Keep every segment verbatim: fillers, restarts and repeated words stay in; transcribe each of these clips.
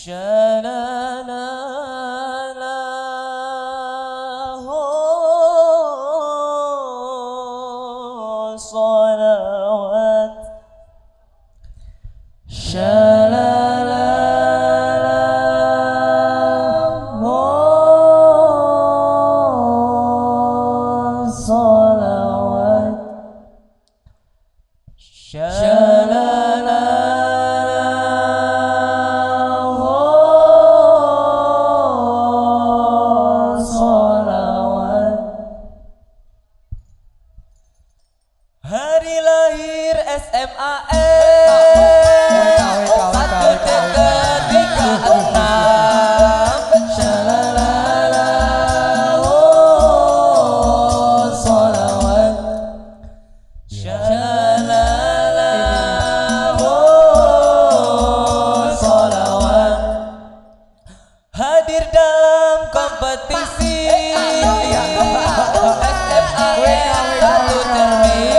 Hari lahir S M A N satu tiga enam Syalalala oh sholawat Syalalala oh sholawat hadir dalam kompetisi S M A N satu termin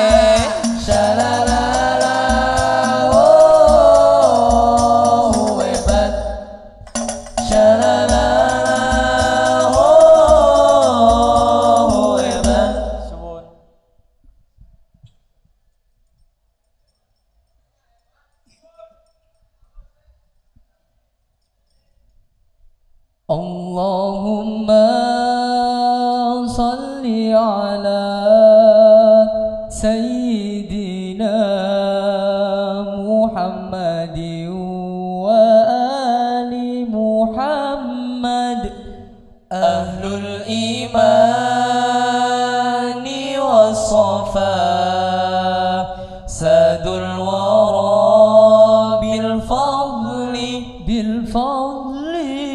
Allahumma salli ala Sayyidina Muhammadin wa ali Muhammad Ahlul imani was-safa Sadul wara bil fadli bil fadli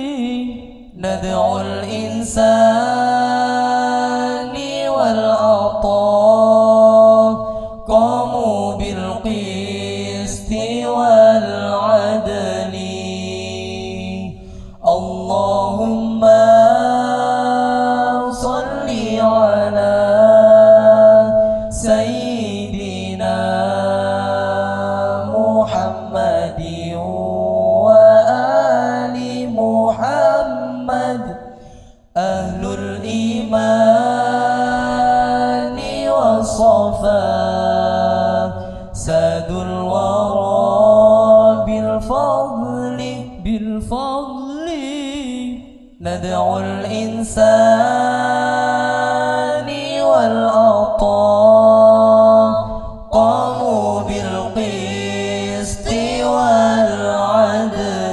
ندعو الإنسان والعطاء قاموا بالقسط والعدل اللهم صل على سيدنا محمد وآل محمد أهل الإيمان والصفا ساد الورى بالفضل بالفضل ندعو الإنسان والعطاء قاموا بالقسط والعدل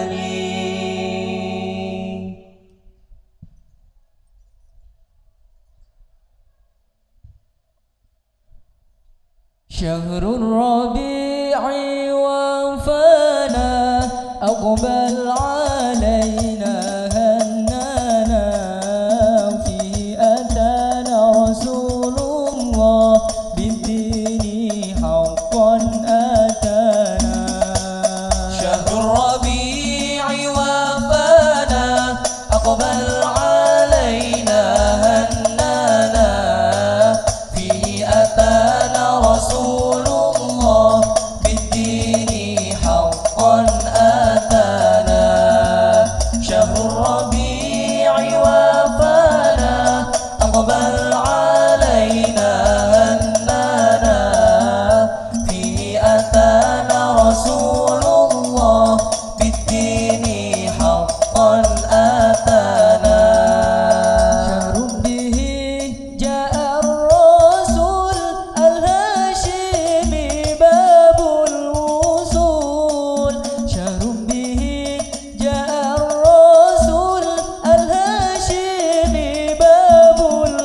شهر الربيع وفانا أقبل علينا هنانا فيه أتانا رسول الله بالدين حقا أتانا شهر الربيع وفانا أقبل علينا هنانا فيه أتانا رسول الله بالدين حقا أتانا شهر الربيع وفانا أقبل علينا هنانا فيه أتانا رسول الله بالدين حقا أتانا شهر به جاء الرسول الهاشمي باب الوصول شهر به جاء الرسول الهاشمي باب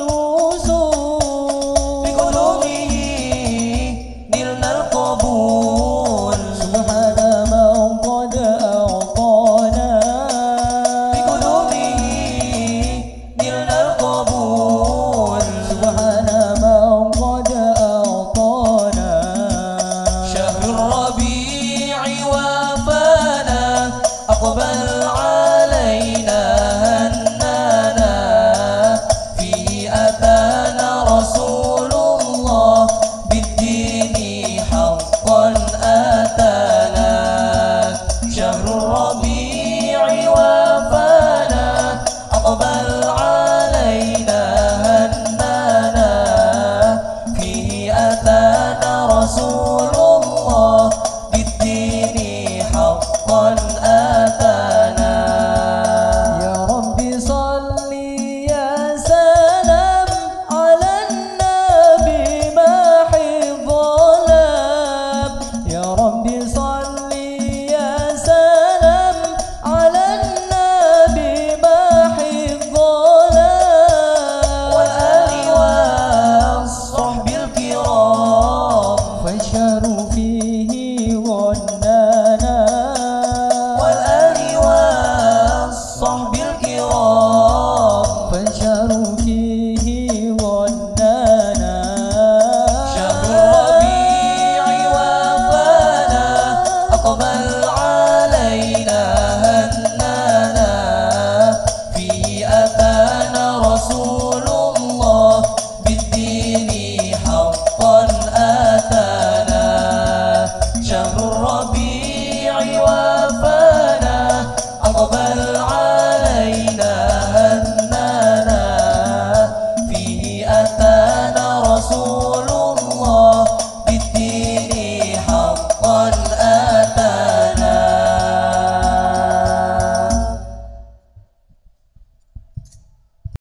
الوصول بقدومه نلنا القبول سبحان من قد أعطانا بقدومه نلنا القبول سبحان من قد أعطانا شهر الربيع وفانا أقبل علينا هنانا فيه أتانا رسول الله بالدين حقا فيه